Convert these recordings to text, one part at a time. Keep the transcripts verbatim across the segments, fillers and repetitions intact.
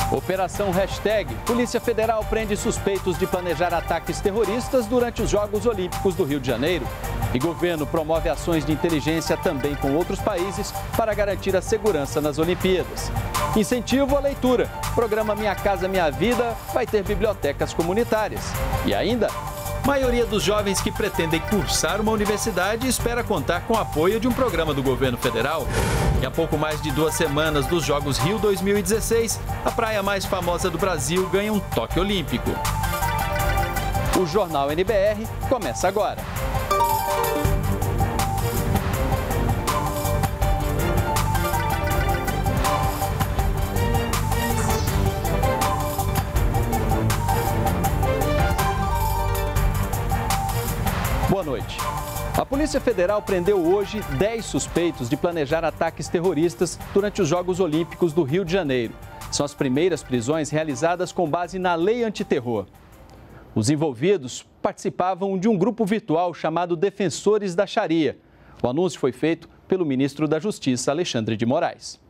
Operação Hashtag. Polícia Federal prende suspeitos de planejar ataques terroristas durante os Jogos Olímpicos do Rio de Janeiro. E governo promove ações de inteligência também com outros países para garantir a segurança nas Olimpíadas. Incentivo à leitura. Programa Minha Casa Minha Vida vai ter bibliotecas comunitárias. E ainda, a maioria dos jovens que pretendem cursar uma universidade espera contar com o apoio de um programa do governo federal. E há pouco mais de duas semanas dos Jogos Rio dois mil e dezesseis, a praia mais famosa do Brasil ganha um toque olímpico. O Jornal N B R começa agora. Boa noite. A Polícia Federal prendeu hoje dez suspeitos de planejar ataques terroristas durante os Jogos Olímpicos do Rio de Janeiro. São as primeiras prisões realizadas com base na lei antiterror. Os envolvidos participavam de um grupo virtual chamado Defensores da Sharia. O anúncio foi feito pelo ministro da Justiça, Alexandre de Moraes.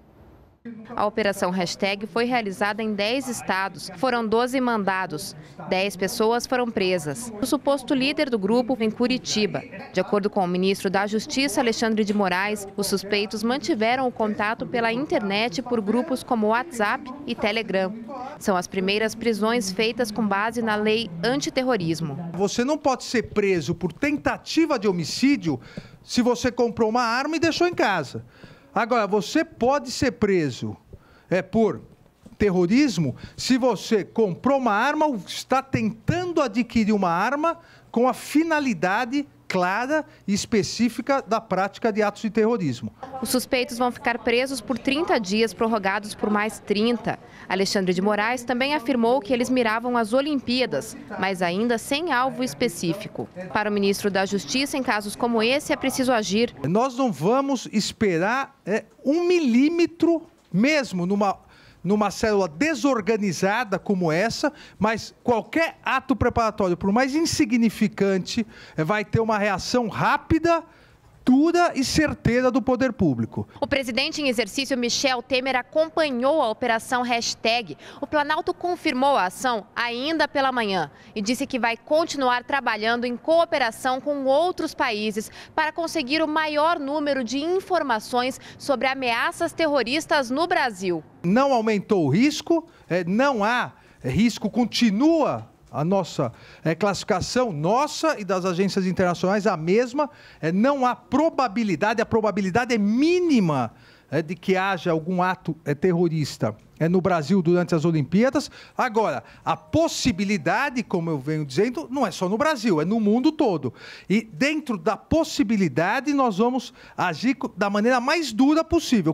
A operação Hashtag foi realizada em dez estados. Foram doze mandados. dez pessoas foram presas. O suposto líder do grupo em Curitiba. De acordo com o ministro da Justiça, Alexandre de Moraes, os suspeitos mantiveram o contato pela internet por grupos como WhatsApp e Telegram. São as primeiras prisões feitas com base na lei antiterrorismo. Você não pode ser preso por tentativa de homicídio se você comprou uma arma e deixou em casa. Agora, você pode ser preso é, por terrorismo se você comprou uma arma ou está tentando adquirir uma arma com a finalidade clara e específica da prática de atos de terrorismo. Os suspeitos vão ficar presos por trinta dias, prorrogados por mais trinta. Alexandre de Moraes também afirmou que eles miravam as Olimpíadas, mas ainda sem alvo específico. Para o ministro da Justiça, em casos como esse, é preciso agir. Nós não vamos esperar é, um milímetro mesmo numa... numa célula desorganizada como essa, mas qualquer ato preparatório, por mais insignificante, vai ter uma reação rápida, dura e certeira do poder público. O presidente em exercício, Michel Temer, acompanhou a operação Hashtag. O Planalto confirmou a ação ainda pela manhã e disse que vai continuar trabalhando em cooperação com outros países para conseguir o maior número de informações sobre ameaças terroristas no Brasil. Não aumentou o risco, não há risco, continua a nossa é, classificação, nossa e das agências internacionais, a mesma. É, não há probabilidade, a probabilidade é mínima é, de que haja algum ato é, terrorista é, no Brasil durante as Olimpíadas. Agora, a possibilidade, como eu venho dizendo, não é só no Brasil, é no mundo todo. E dentro da possibilidade, nós vamos agir da maneira mais dura possível.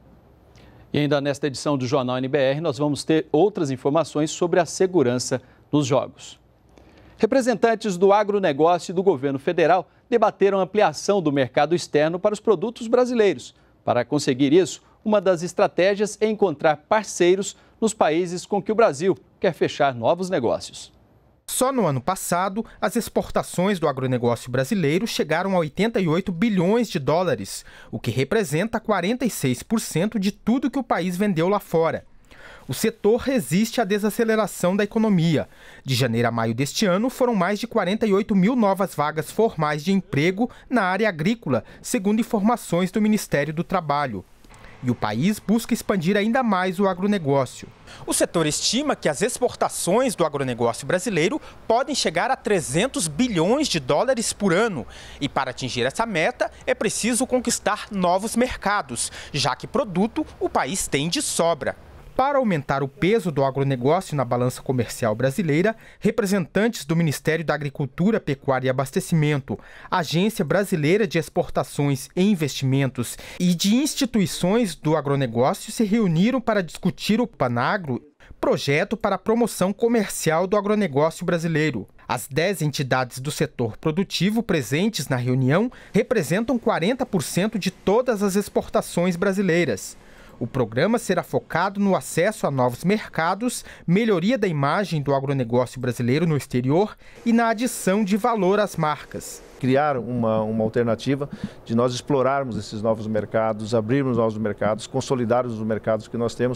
E ainda nesta edição do Jornal N B R, nós vamos ter outras informações sobre a segurança nos Jogos. Representantes do agronegócio e do governo federal debateram a ampliação do mercado externo para os produtos brasileiros. Para conseguir isso, uma das estratégias é encontrar parceiros nos países com que o Brasil quer fechar novos negócios. Só no ano passado, as exportações do agronegócio brasileiro chegaram a oitenta e oito bilhões de dólares, o que representa quarenta e seis por cento de tudo que o país vendeu lá fora. O setor resiste à desaceleração da economia. De janeiro a maio deste ano, foram mais de quarenta e oito mil novas vagas formais de emprego na área agrícola, segundo informações do Ministério do Trabalho. E o país busca expandir ainda mais o agronegócio. O setor estima que as exportações do agronegócio brasileiro podem chegar a trezentos bilhões de dólares por ano. E para atingir essa meta, é preciso conquistar novos mercados, já que produto o país tem de sobra. Para aumentar o peso do agronegócio na balança comercial brasileira, representantes do Ministério da Agricultura, Pecuária e Abastecimento, Agência Brasileira de Exportações e Investimentos e de instituições do agronegócio se reuniram para discutir o Panagro, projeto para a promoção comercial do agronegócio brasileiro. As dez entidades do setor produtivo presentes na reunião representam quarenta por cento de todas as exportações brasileiras. O programa será focado no acesso a novos mercados, melhoria da imagem do agronegócio brasileiro no exterior e na adição de valor às marcas. Criar uma, uma alternativa de nós explorarmos esses novos mercados, abrirmos novos mercados, consolidarmos os mercados que nós temos,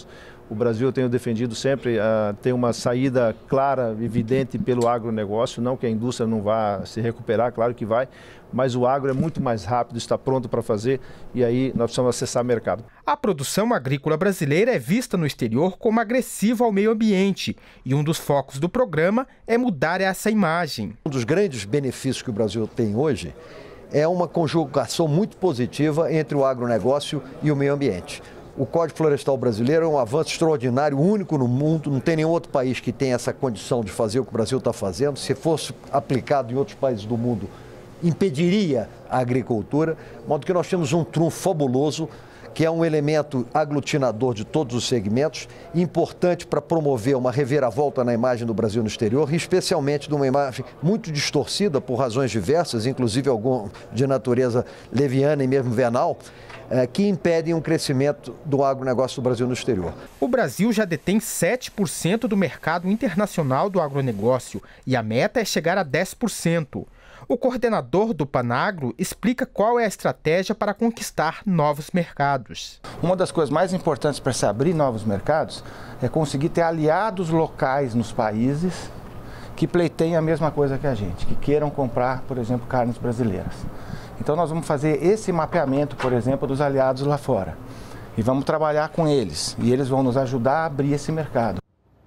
O Brasil, eu tenho defendido sempre, uh, ter uma saída clara, evidente pelo agronegócio, não que a indústria não vá se recuperar, claro que vai, mas o agro é muito mais rápido, está pronto para fazer e aí nós precisamos acessar o mercado. A produção agrícola brasileira é vista no exterior como agressiva ao meio ambiente e um dos focos do programa é mudar essa imagem. Um dos grandes benefícios que o Brasil tem hoje é uma conjugação muito positiva entre o agronegócio e o meio ambiente. O Código Florestal Brasileiro é um avanço extraordinário, único no mundo, não tem nenhum outro país que tenha essa condição de fazer o que o Brasil está fazendo. Se fosse aplicado em outros países do mundo, impediria a agricultura, de modo que nós temos um trunfo fabuloso, que é um elemento aglutinador de todos os segmentos, importante para promover uma reviravolta na imagem do Brasil no exterior, e especialmente de uma imagem muito distorcida por razões diversas, inclusive algum de natureza leviana e mesmo venal, que impedem um crescimento do agronegócio do Brasil no exterior. O Brasil já detém sete por cento do mercado internacional do agronegócio e a meta é chegar a dez por cento. O coordenador do Panagro explica qual é a estratégia para conquistar novos mercados. Uma das coisas mais importantes para se abrir novos mercados é conseguir ter aliados locais nos países que pleiteiem a mesma coisa que a gente, que queiram comprar, por exemplo, carnes brasileiras. Então nós vamos fazer esse mapeamento, por exemplo, dos aliados lá fora. E vamos trabalhar com eles. E eles vão nos ajudar a abrir esse mercado.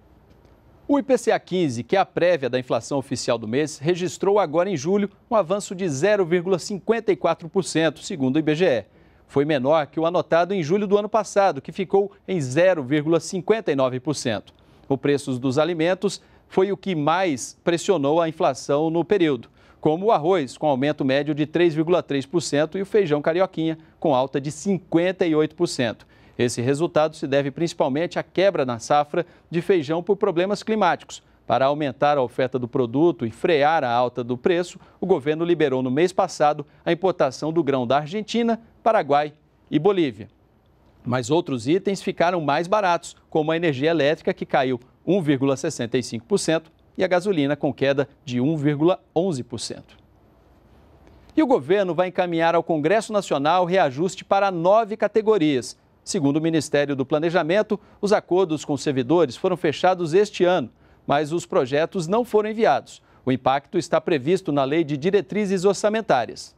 O I P C A quinze, que é a prévia da inflação oficial do mês, registrou agora em julho um avanço de zero vírgula cinquenta e quatro por cento, segundo o I B G E. Foi menor que o anotado em julho do ano passado, que ficou em zero vírgula cinquenta e nove por cento. O preço dos alimentos foi o que mais pressionou a inflação no período, como o arroz, com aumento médio de três vírgula três por cento, e o feijão carioquinha, com alta de cinquenta e oito por cento. Esse resultado se deve principalmente à quebra na safra de feijão por problemas climáticos. Para aumentar a oferta do produto e frear a alta do preço, o governo liberou no mês passado a importação do grão da Argentina, Paraguai e Bolívia. Mas outros itens ficaram mais baratos, como a energia elétrica, que caiu um vírgula sessenta e cinco por cento, e a gasolina com queda de um vírgula onze por cento. E o governo vai encaminhar ao Congresso Nacional reajuste para nove categorias. Segundo o Ministério do Planejamento, os acordos com os servidores foram fechados este ano, mas os projetos não foram enviados. O impacto está previsto na Lei de Diretrizes Orçamentárias.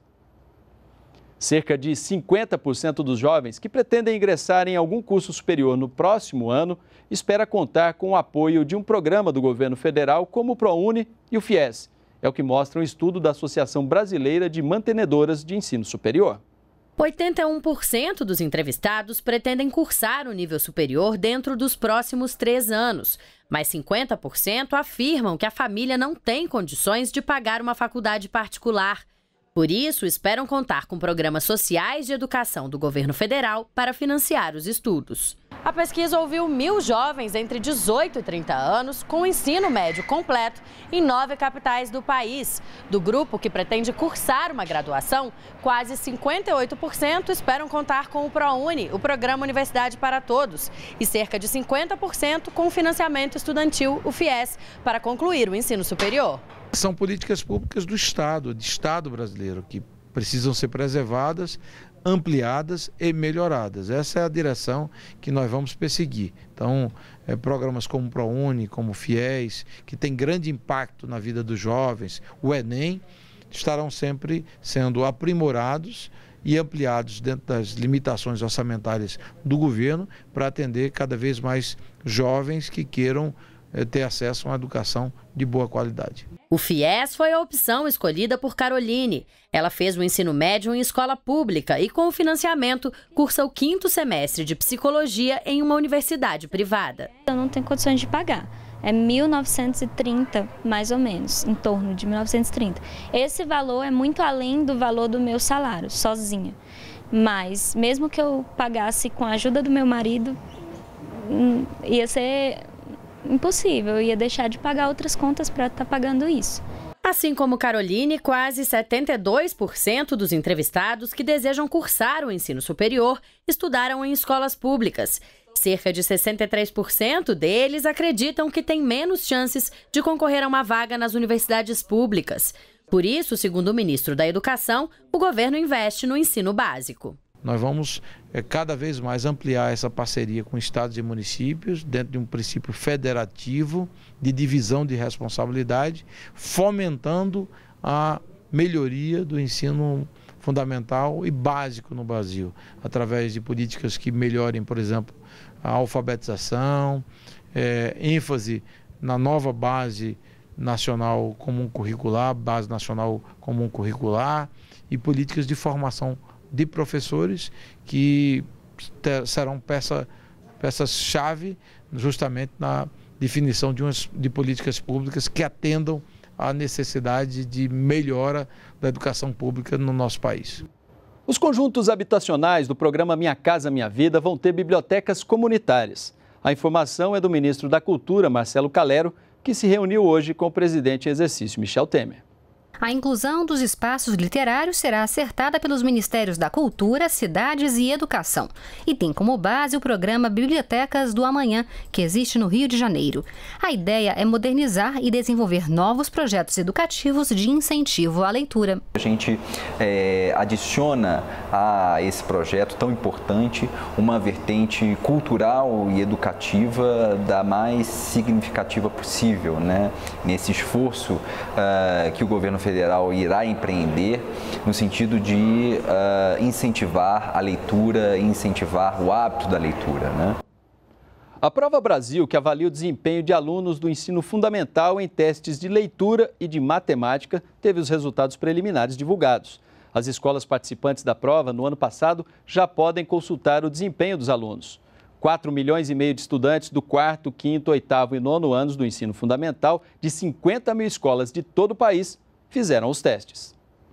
Cerca de cinquenta por cento dos jovens que pretendem ingressar em algum curso superior no próximo ano espera contar com o apoio de um programa do governo federal como o ProUni e o FIES. É o que mostra um estudo da Associação Brasileira de Mantenedoras de Ensino Superior. oitenta e um por cento dos entrevistados pretendem cursar o nível superior dentro dos próximos três anos, mas cinquenta por cento afirmam que a família não tem condições de pagar uma faculdade particular. Por isso, esperam contar com programas sociais de educação do governo federal para financiar os estudos. A pesquisa ouviu mil jovens entre dezoito e trinta anos com ensino médio completo em nove capitais do país. Do grupo que pretende cursar uma graduação, quase cinquenta e oito por cento esperam contar com o ProUni, o Programa Universidade para Todos, e cerca de cinquenta por cento com o financiamento estudantil, o FIES, para concluir o ensino superior. São políticas públicas do Estado, de Estado brasileiro, que precisam ser preservadas, ampliadas e melhoradas. Essa é a direção que nós vamos perseguir. Então, é, programas como o ProUni, como o FIES, que tem grande impacto na vida dos jovens, o Enem, estarão sempre sendo aprimorados e ampliados dentro das limitações orçamentárias do governo para atender cada vez mais jovens que queiram é, ter acesso a uma educação de boa qualidade. O FIES foi a opção escolhida por Caroline. Ela fez o ensino médio em escola pública e, com o financiamento, cursa o quinto semestre de psicologia em uma universidade privada. Eu não tenho condições de pagar. É mil novecentos e trinta, mais ou menos, em torno de mil novecentos e trinta. Esse valor é muito além do valor do meu salário, sozinha. Mas, mesmo que eu pagasse com a ajuda do meu marido, ia ser impossível, eu ia deixar de pagar outras contas para estar pagando isso. Assim como Caroline, quase setenta e dois por cento dos entrevistados que desejam cursar o ensino superior estudaram em escolas públicas. Cerca de sessenta e três por cento deles acreditam que têm menos chances de concorrer a uma vaga nas universidades públicas. Por isso, segundo o ministro da Educação, o governo investe no ensino básico. Nós vamos é, cada vez mais ampliar essa parceria com estados e municípios dentro de um princípio federativo de divisão de responsabilidade, fomentando a melhoria do ensino fundamental e básico no Brasil, através de políticas que melhorem, por exemplo, a alfabetização, é, ênfase na nova base nacional comum curricular, base nacional comum curricular e políticas de formação de professores que ter, serão peça, peças-chave justamente na definição de, umas, de políticas públicas que atendam à necessidade de melhora da educação pública no nosso país. Os conjuntos habitacionais do programa Minha Casa Minha Vida vão ter bibliotecas comunitárias. A informação é do ministro da Cultura, Marcelo Calero, que se reuniu hoje com o presidente em exercício, Michel Temer. A inclusão dos espaços literários será acertada pelos Ministérios da Cultura, Cidades e Educação e tem como base o programa Bibliotecas do Amanhã, que existe no Rio de Janeiro. A ideia é modernizar e desenvolver novos projetos educativos de incentivo à leitura. A gente é, adiciona a esse projeto tão importante uma vertente cultural e educativa da mais significativa possível, né? Nesse esforço uh, que o governo federal Federal irá empreender no sentido de uh, incentivar a leitura e incentivar o hábito da leitura, né? A Prova Brasil, que avalia o desempenho de alunos do ensino fundamental em testes de leitura e de matemática, teve os resultados preliminares divulgados. As escolas participantes da prova, no ano passado, já podem consultar o desempenho dos alunos. quatro milhões e meio de estudantes do quarto, quinto, oitavo e nono anos do ensino fundamental de cinquenta mil escolas de todo o país fizeram os testes.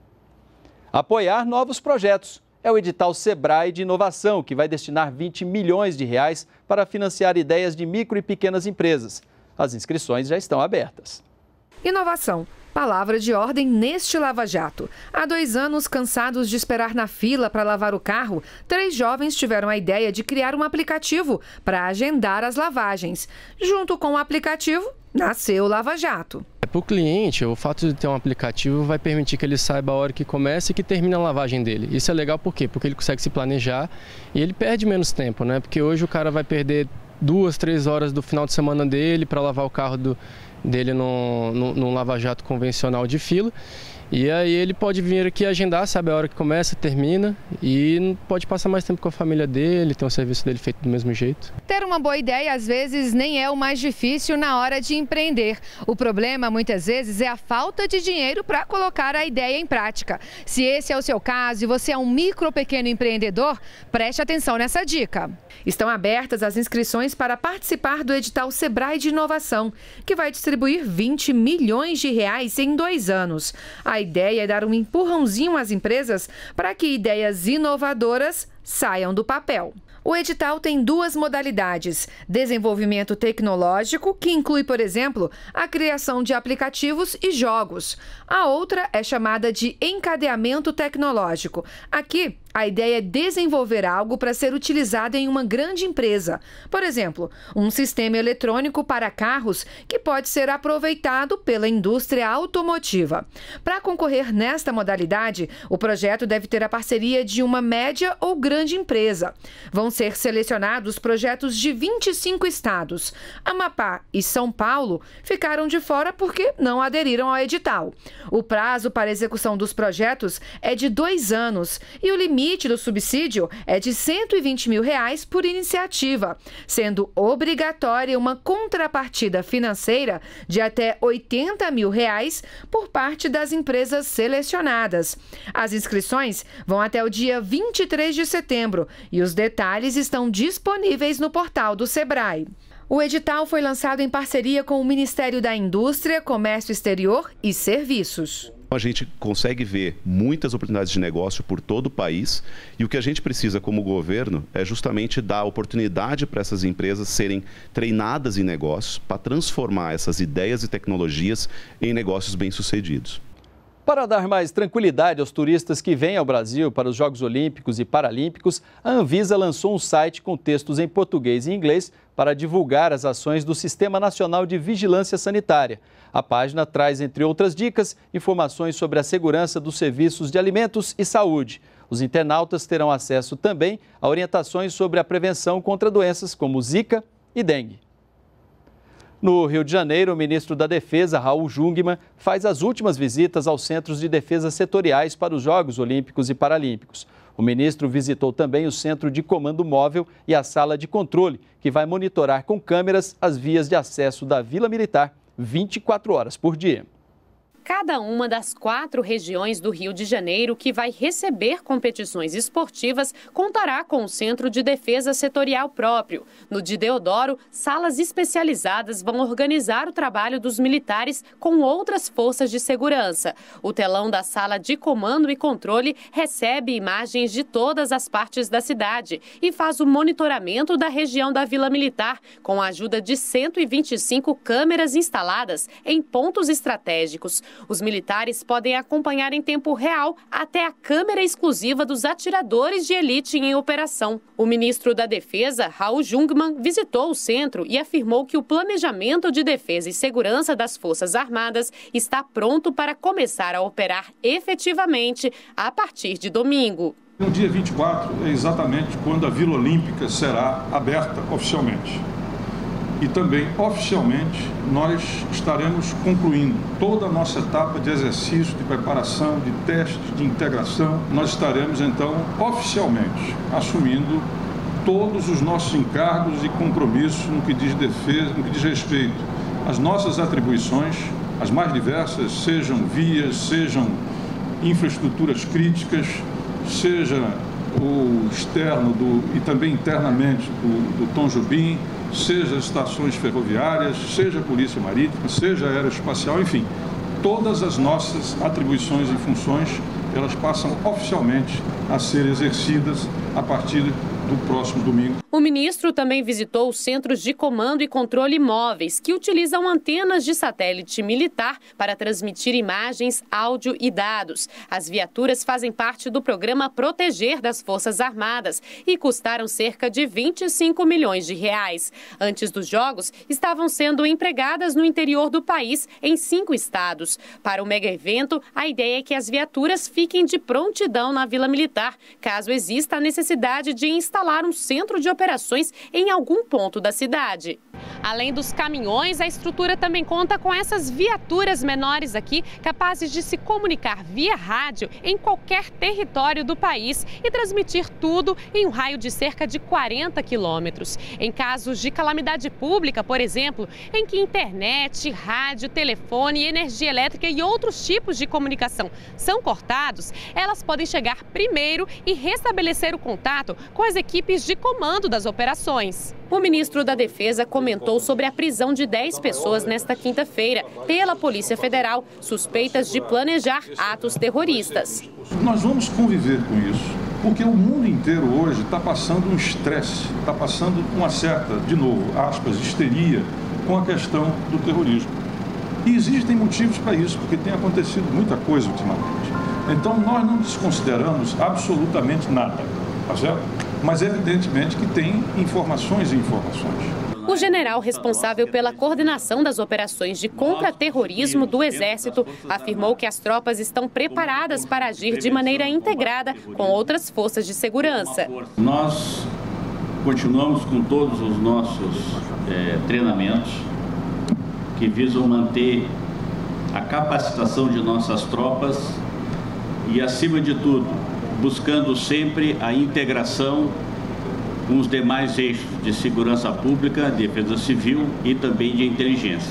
Apoiar novos projetos é o edital Sebrae de Inovação, que vai destinar vinte milhões de reais para financiar ideias de micro e pequenas empresas. As inscrições já estão abertas. Inovação, palavra de ordem neste Lava Jato. Há dois anos, cansados de esperar na fila para lavar o carro, três jovens tiveram a ideia de criar um aplicativo para agendar as lavagens. Junto com o aplicativo, nasceu o Lava Jato. Para o cliente, o fato de ter um aplicativo vai permitir que ele saiba a hora que começa e que termina a lavagem dele. Isso é legal por quê? Porque ele consegue se planejar e ele perde menos tempo, né? Porque hoje o cara vai perder duas, três horas do final de semana dele para lavar o carro do, dele num, num, num lava-jato convencional de fila. E aí ele pode vir aqui agendar, sabe a hora que começa, termina e pode passar mais tempo com a família dele, ter o serviço dele feito do mesmo jeito. Ter uma boa ideia às vezes nem é o mais difícil na hora de empreender. O problema muitas vezes é a falta de dinheiro para colocar a ideia em prática. Se esse é o seu caso e você é um micro ou pequeno empreendedor, preste atenção nessa dica. Estão abertas as inscrições para participar do edital Sebrae de Inovação, que vai distribuir vinte milhões de reais em dois anos. A ideia é dar um empurrãozinho às empresas para que ideias inovadoras saiam do papel. O edital tem duas modalidades: desenvolvimento tecnológico, que inclui, por exemplo, a criação de aplicativos e jogos. A outra é chamada de encadeamento tecnológico. Aqui, a ideia é desenvolver algo para ser utilizado em uma grande empresa. Por exemplo, um sistema eletrônico para carros que pode ser aproveitado pela indústria automotiva. Para concorrer nesta modalidade, o projeto deve ter a parceria de uma média ou grande empresa. Vão ser selecionados projetos de vinte e cinco estados. Amapá e São Paulo ficaram de fora porque não aderiram ao edital. O prazo para execução dos projetos é de dois anos e o limite do subsídio é de cento e vinte mil reais por iniciativa, sendo obrigatória uma contrapartida financeira de até oitenta mil reais por parte das empresas selecionadas. As inscrições vão até o dia vinte e três de setembro e os detalhes estão disponíveis no portal do Sebrae. O edital foi lançado em parceria com o Ministério da Indústria, Comércio Exterior e Serviços. A gente consegue ver muitas oportunidades de negócio por todo o país e o que a gente precisa como governo é justamente dar oportunidade para essas empresas serem treinadas em negócios para transformar essas ideias e tecnologias em negócios bem-sucedidos. Para dar mais tranquilidade aos turistas que vêm ao Brasil para os Jogos Olímpicos e Paralímpicos, a Anvisa lançou um site com textos em português e inglês para divulgar as ações do Sistema Nacional de Vigilância Sanitária. A página traz, entre outras dicas, informações sobre a segurança dos serviços de alimentos e saúde. Os internautas terão acesso também a orientações sobre a prevenção contra doenças como Zika e dengue. No Rio de Janeiro, o ministro da Defesa, Raul Jungmann, faz as últimas visitas aos centros de defesa setoriais para os Jogos Olímpicos e Paralímpicos. O ministro visitou também o Centro de Comando Móvel e a Sala de Controle, que vai monitorar com câmeras as vias de acesso da Vila Militar vinte e quatro horas por dia. Cada uma das quatro regiões do Rio de Janeiro que vai receber competições esportivas contará com um centro de defesa setorial próprio. No de Deodoro, salas especializadas vão organizar o trabalho dos militares com outras forças de segurança. O telão da sala de comando e controle recebe imagens de todas as partes da cidade e faz o monitoramento da região da Vila Militar, com a ajuda de cento e vinte e cinco câmeras instaladas em pontos estratégicos. Os militares podem acompanhar em tempo real até a câmera exclusiva dos atiradores de elite em operação. O ministro da Defesa, Raul Jungmann, visitou o centro e afirmou que o planejamento de defesa e segurança das Forças Armadas está pronto para começar a operar efetivamente a partir de domingo. No dia vinte e quatro é exatamente quando a Vila Olímpica será aberta oficialmente. E também, oficialmente, nós estaremos concluindo toda a nossa etapa de exercício, de preparação, de testes, de integração. Nós estaremos, então, oficialmente assumindo todos os nossos encargos e compromissos no que diz defesa, no que diz respeito às nossas atribuições, as mais diversas, sejam vias, sejam infraestruturas críticas, seja o externo do, e também internamente do, do Tom Jobim, seja estações ferroviárias, seja a Polícia Marítima, seja a Aeroespacial, enfim, todas as nossas atribuições e funções, elas passam oficialmente a ser exercidas a partir do próximo domingo. O ministro também visitou os centros de comando e controle móveis, que utilizam antenas de satélite militar para transmitir imagens, áudio e dados. As viaturas fazem parte do programa Proteger das Forças Armadas e custaram cerca de vinte e cinco milhões de reais. Antes dos Jogos, estavam sendo empregadas no interior do país, em cinco estados. Para o mega evento, a ideia é que as viaturas fiquem de prontidão na Vila Militar, caso exista a necessidade de instalar um centro de operações em algum ponto da cidade. Além dos caminhões, a estrutura também conta com essas viaturas menores aqui, capazes de se comunicar via rádio em qualquer território do país e transmitir tudo em um raio de cerca de quarenta quilômetros. Em casos de calamidade pública, por exemplo, em que internet, rádio, telefone, energia elétrica e outros tipos de comunicação são cortados, elas podem chegar primeiro e restabelecer o contato com as equipes de comando das operações. O ministro da Defesa comentou sobre a prisão de dez pessoas nesta quinta-feira pela Polícia Federal, suspeitas de planejar atos terroristas. Nós vamos conviver com isso, porque o mundo inteiro hoje está passando um estresse, está passando uma certa, de novo, aspas, histeria com a questão do terrorismo. E existem motivos para isso, porque tem acontecido muita coisa ultimamente. Então nós não desconsideramos absolutamente nada, tá certo? Mas evidentemente que tem informações e informações. O general responsável pela coordenação das operações de contra-terrorismo do Exército afirmou que as tropas estão preparadas para agir de maneira integrada com outras forças de segurança. Nós continuamos com todos os nossos é, treinamentos que visam manter a capacitação de nossas tropas e, acima de tudo, buscando sempre a integração com os demais eixos de segurança pública, defesa civil e também de inteligência.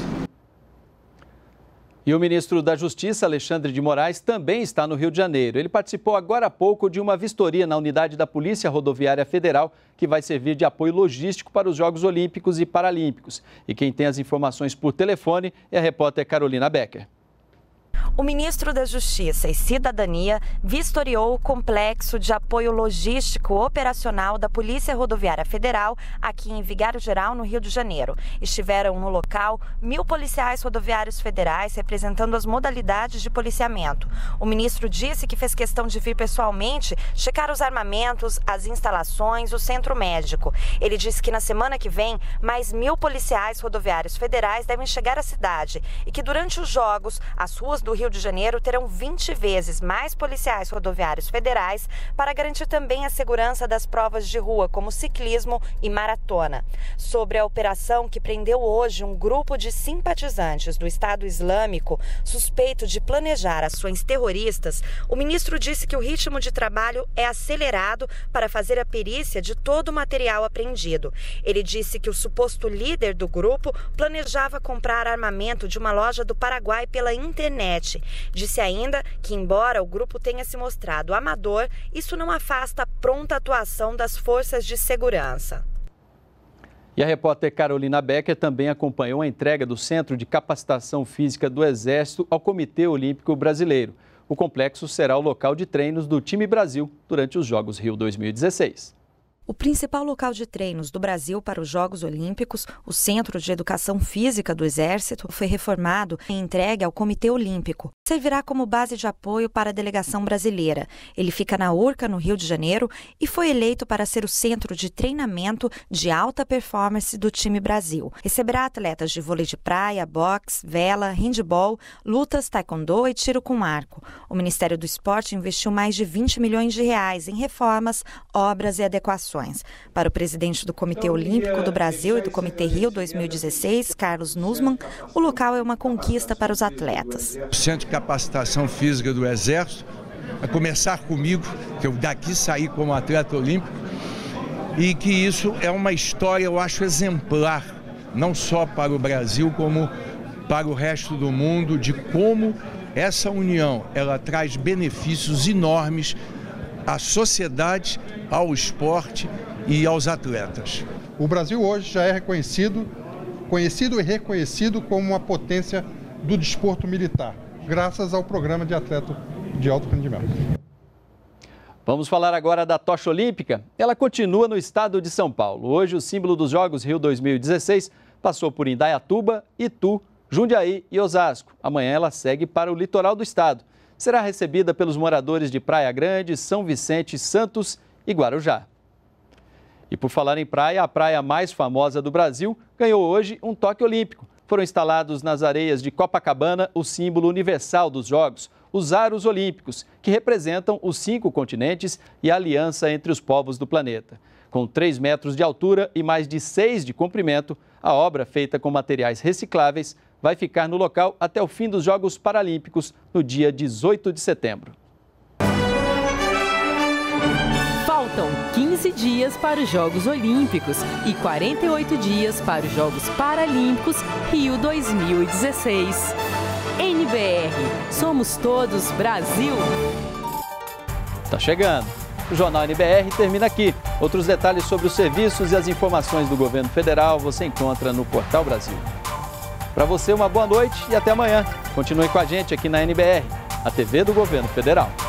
E o ministro da Justiça, Alexandre de Moraes, também está no Rio de Janeiro. Ele participou agora há pouco de uma vistoria na unidade da Polícia Rodoviária Federal, que vai servir de apoio logístico para os Jogos Olímpicos e Paralímpicos. E quem tem as informações por telefone é a repórter Carolina Becker. O ministro da Justiça e Cidadania vistoriou o complexo de apoio logístico operacional da Polícia Rodoviária Federal aqui em Vigário Geral, no Rio de Janeiro. Estiveram no local mil policiais rodoviários federais representando as modalidades de policiamento. O ministro disse que fez questão de vir pessoalmente checar os armamentos, as instalações, o centro médico. Ele disse que na semana que vem, mais mil policiais rodoviários federais devem chegar à cidade e que durante os Jogos, as ruas do Rio de Janeiro terão vinte vezes mais policiais rodoviários federais para garantir também a segurança das provas de rua, como ciclismo e maratona. Sobre a operação que prendeu hoje um grupo de simpatizantes do Estado Islâmico suspeito de planejar ações terroristas, o ministro disse que o ritmo de trabalho é acelerado para fazer a perícia de todo o material apreendido. Ele disse que o suposto líder do grupo planejava comprar armamento de uma loja do Paraguai pela internet. Disse ainda que, embora o grupo tenha se mostrado amador, isso não afasta a pronta atuação das forças de segurança. E a repórter Carolina Becker também acompanhou a entrega do Centro de Capacitação Física do Exército ao Comitê Olímpico Brasileiro. O complexo será o local de treinos do time Brasil durante os Jogos Rio dois mil e dezesseis. O principal local de treinos do Brasil para os Jogos Olímpicos, o Centro de Educação Física do Exército, foi reformado e entregue ao Comitê Olímpico. Servirá como base de apoio para a delegação brasileira. Ele fica na Urca, no Rio de Janeiro, e foi eleito para ser o centro de treinamento de alta performance do time Brasil. Receberá atletas de vôlei de praia, boxe, vela, handebol, lutas, taekwondo e tiro com arco. O Ministério do Esporte investiu mais de vinte milhões de reais em reformas, obras e adequações. Para o presidente do Comitê Olímpico do Brasil e do Comitê Rio dois mil e dezesseis, Carlos Nussmann, o local é uma conquista para os atletas. O Centro de Capacitação Física do Exército, a começar comigo, que eu daqui saí como atleta olímpico, e que isso é uma história, eu acho, exemplar, não só para o Brasil, como para o resto do mundo, de como essa união ela traz benefícios enormes à sociedade, ao esporte e aos atletas. O Brasil hoje já é reconhecido, conhecido e reconhecido como uma potência do desporto militar, graças ao programa de atleta de alto rendimento. Vamos falar agora da tocha olímpica. Ela continua no estado de São Paulo. Hoje o símbolo dos Jogos Rio dois mil e dezesseis passou por Indaiatuba, Itu, Jundiaí e Osasco. Amanhã ela segue para o litoral do estado. Será recebida pelos moradores de Praia Grande, São Vicente, Santos e Guarujá. E por falar em praia, a praia mais famosa do Brasil ganhou hoje um toque olímpico. Foram instalados nas areias de Copacabana o símbolo universal dos Jogos, os aros olímpicos, que representam os cinco continentes e a aliança entre os povos do planeta. Com três metros de altura e mais de seis de comprimento, a obra, feita com materiais recicláveis, vai ficar no local até o fim dos Jogos Paralímpicos, no dia dezoito de setembro. Faltam quinze dias para os Jogos Olímpicos e quarenta e oito dias para os Jogos Paralímpicos Rio dois mil e dezesseis. N B R, somos todos Brasil. Tá chegando. O Jornal N B R termina aqui. Outros detalhes sobre os serviços e as informações do governo federal você encontra no Portal Brasil. Para você, uma boa noite e até amanhã. Continue com a gente aqui na N B R, a T V do Governo Federal.